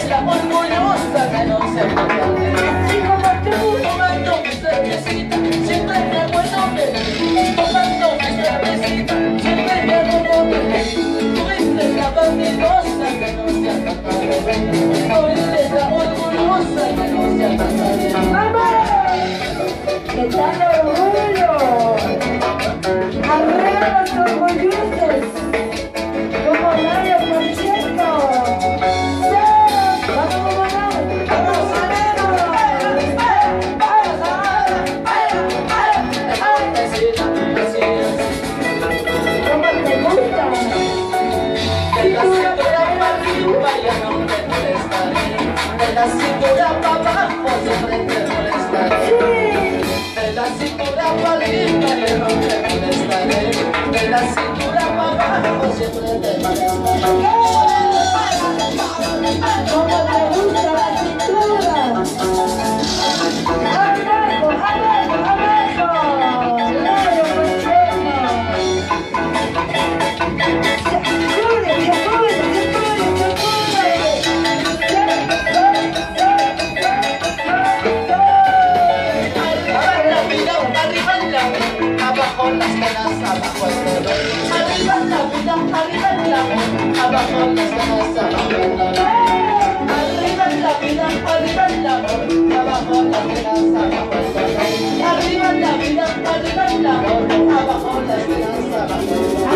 la orgullosa de los cebollones. Así como tú, tomando mi cervecita, siempre me acuerdo de ti. Tomando mi cervecita, siempre me acuerdo de ti. Tú eres la bandidosa que no se ataca de mí. Tú eres la orgullosa que no se ataca de mí. ¡Vamos! ¡Qué tal orgullo! ¡Arriba los orgullosos! ¡Como Mario, por cierto! ¡Sí! ¡Vamos, vamos, vamos! ¡Vamos, ¿cómo te gusta? De la cintura para arriba ya no te molestaré. De la cintura para abajo siempre te molestaré. De la cintura para arriba ya no te molestaré. De la cintura para abajo siempre te molestaré. ¿Cómo te gusta la cintura? ¡Abajo, abajo, abajo! ¡Mario, por cierto! Abajo las penas, abajo el dolor. Arriba la vida, arriba el amor. Abajo las penas, abajo el dolor. Arriba la vida, arriba el amor. Abajo las penas, abajo el dolor. Arriba la vida, arriba el amor. Abajo las penas, abajo el dolor.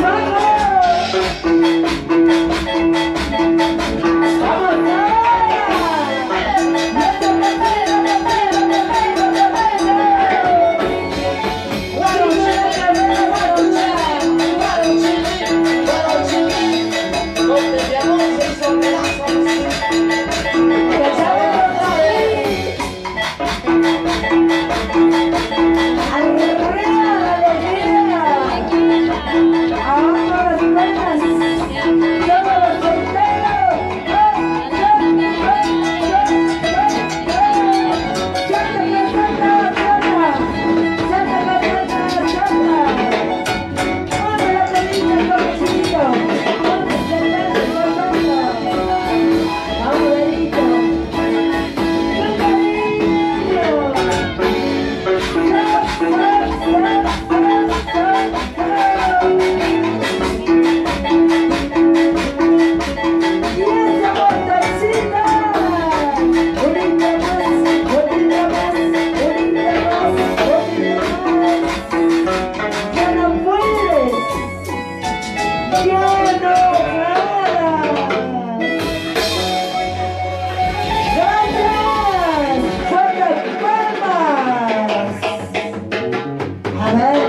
A ver.